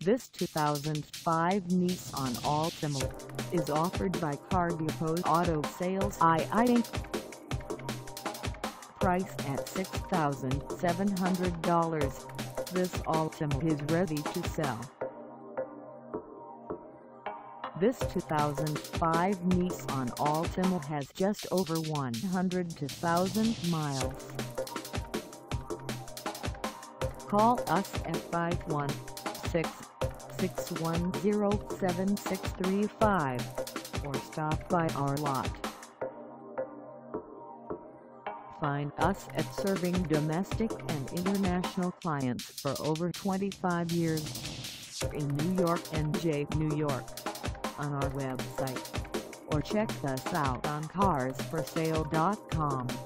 This 2005 Nissan Altima is offered by Cargo Auto Sales II Inc. Priced at $6,700, this Altima is ready to sell. This 2005 Nissan Altima has just over 102,000 miles. Call us at 516-610-7635 or stop by our lot. Find us at serving domestic and international clients for over 25 years in New York and New York on our website, or check us out on carsforsale.com.